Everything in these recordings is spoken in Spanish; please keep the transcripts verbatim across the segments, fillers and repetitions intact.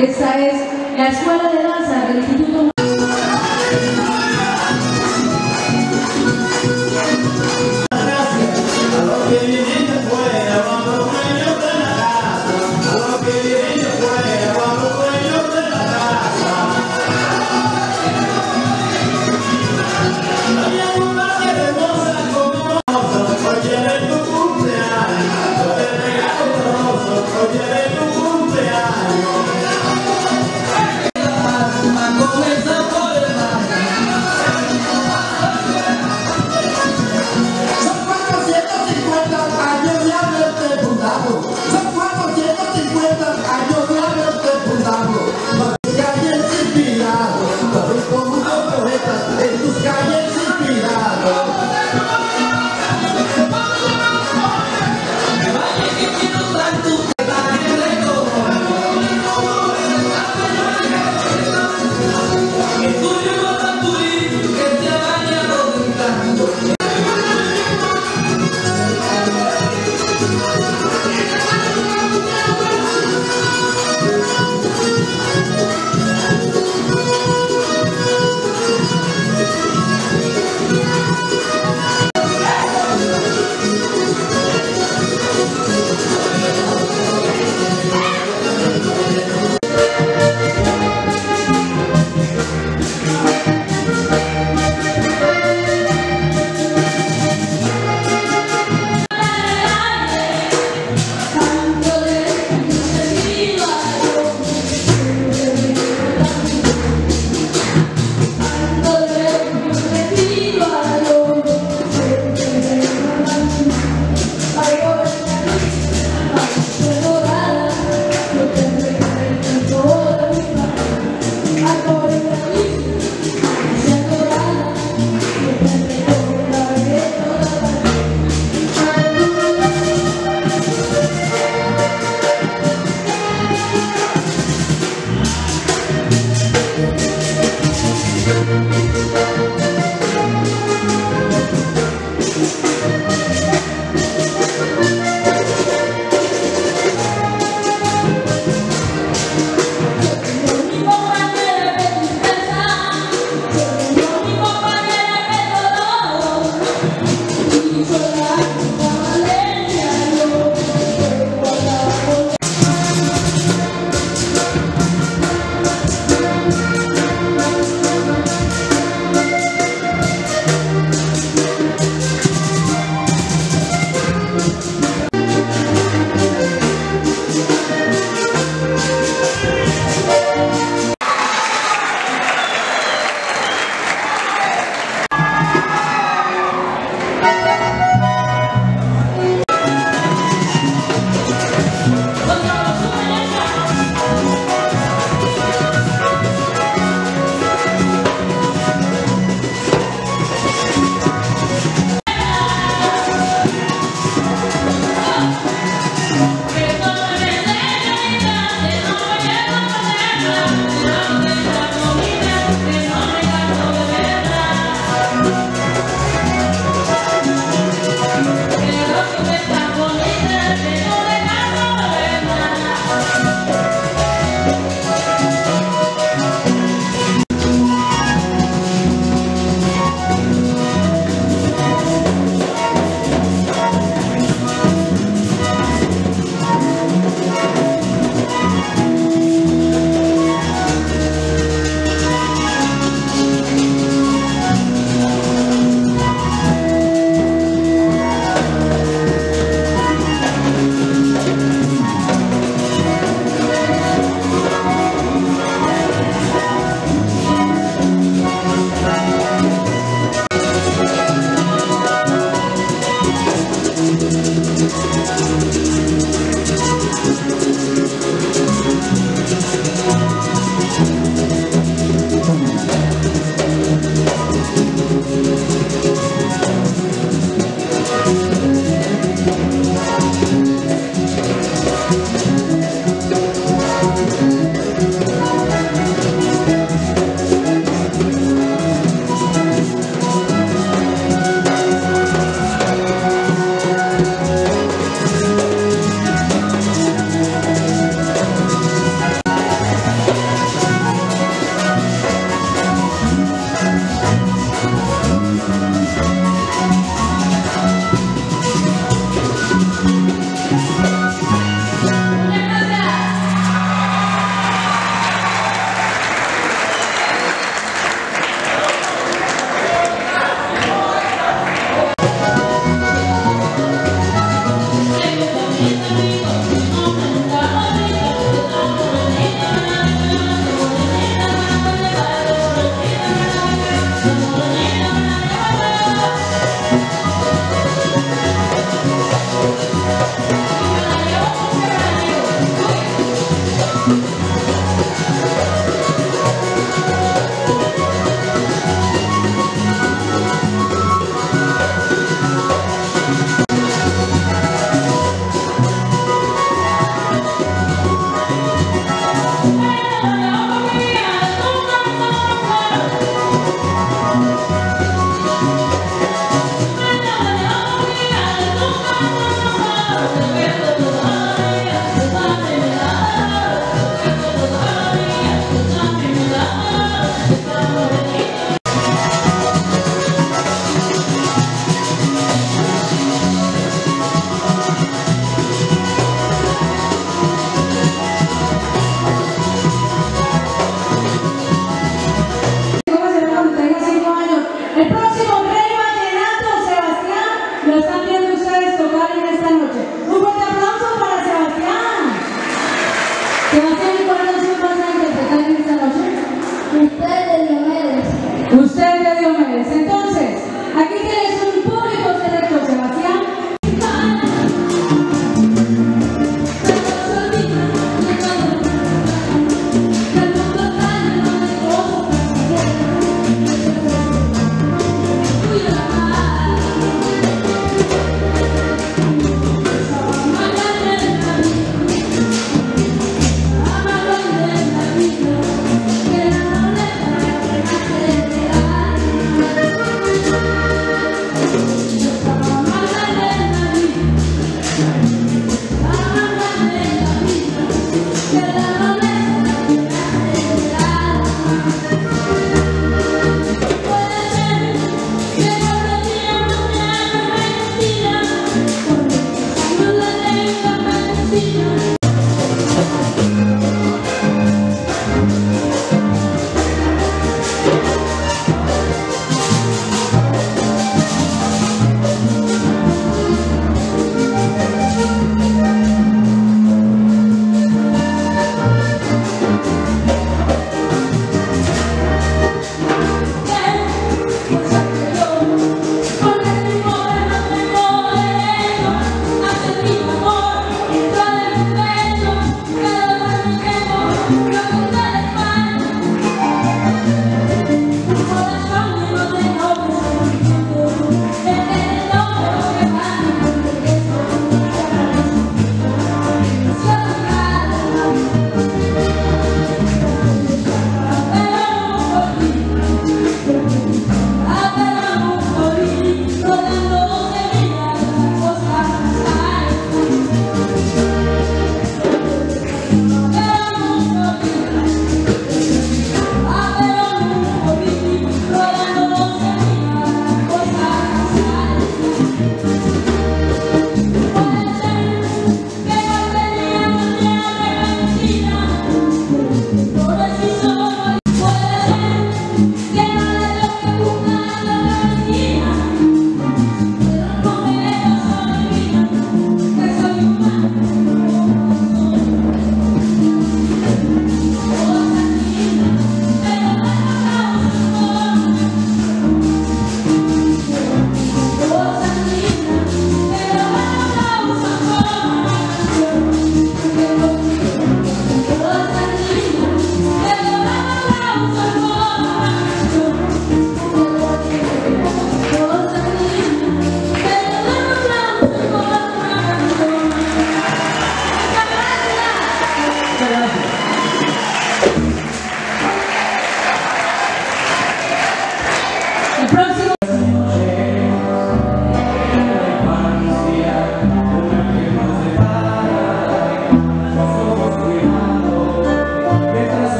Esta es la Escuela de Danza del Instituto. Comenzar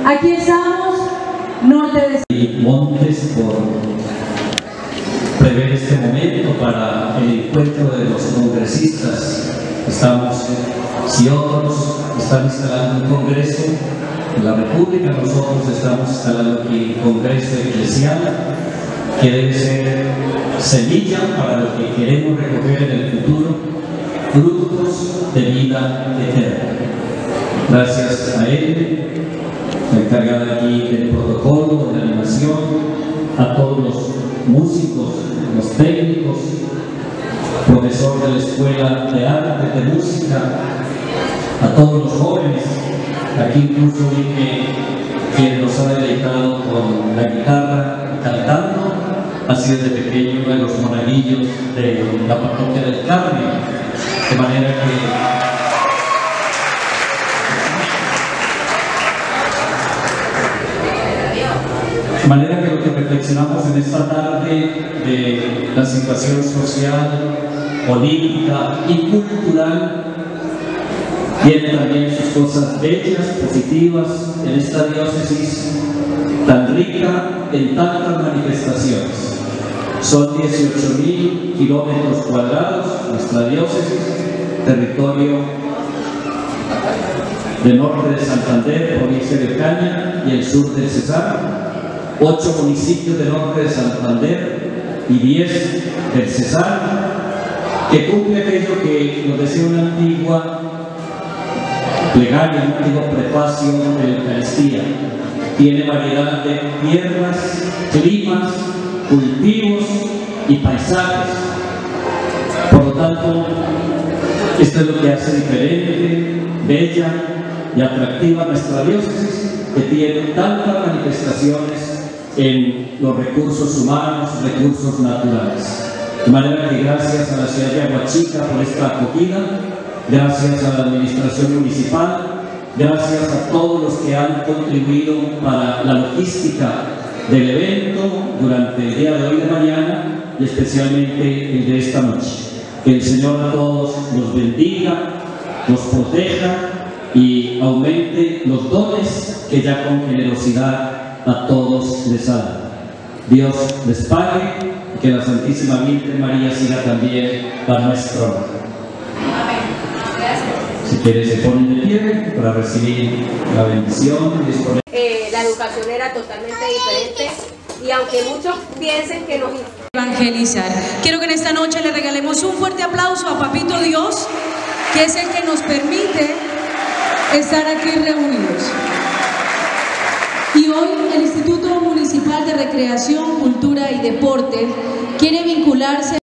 Aquí estamos, norte de... Y Montes por prever este momento para el encuentro de los congresistas. Estamos, si otros están instalando un congreso en la República, nosotros estamos instalando aquí un congreso eclesial que debe ser semilla para lo que queremos recoger en el futuro, frutos de vida eterna. Gracias a él, la encargada aquí del protocolo, de la animación, a todos los músicos, los técnicos, profesor de la Escuela de Arte, de Música, a todos los jóvenes. Aquí incluso vi que quien nos ha deleitado con la guitarra cantando ha sido desde pequeño uno de los monaguillos de la parroquia del Carmen, de manera que De manera que lo que reflexionamos en esta tarde de la situación social, política y cultural tiene también sus cosas bellas, positivas en esta diócesis tan rica en tantas manifestaciones. Son dieciocho mil kilómetros cuadrados nuestra diócesis, territorio del norte de Santander, provincia de Ocaña, y el sur del Cesar. Ocho municipios del norte de Santander y diez del Cesar, que cumple aquello que nos decía una antigua plegaria, un antiguo prefacio de la Eucaristía. Tiene variedad de tierras, climas, cultivos y paisajes. Por lo tanto, esto es lo que hace diferente, bella y atractiva nuestra diócesis, que tiene tantas manifestaciones en los recursos humanos, recursos naturales. De manera que gracias a la ciudad de Aguachica por esta acogida, gracias a la administración municipal, gracias a todos los que han contribuido para la logística del evento durante el día de hoy y de mañana, y especialmente el de esta noche. Que el Señor a todos los bendiga, los proteja y aumente los dones que ya con generosidad a todos les ha dado. Dios les pague y que la Santísima Virgen María siga también a nuestro honor. Si quieres se ponen de pie para recibir la bendición. Eh, la educación era totalmente diferente y aunque muchos piensen que nos evangelizar. Quiero que en esta noche le regalemos un fuerte aplauso a Papito Dios, que es el que nos permite estar aquí reunidos. Y hoy el Instituto Municipal de Recreación, Cultura y Deporte quiere vincularse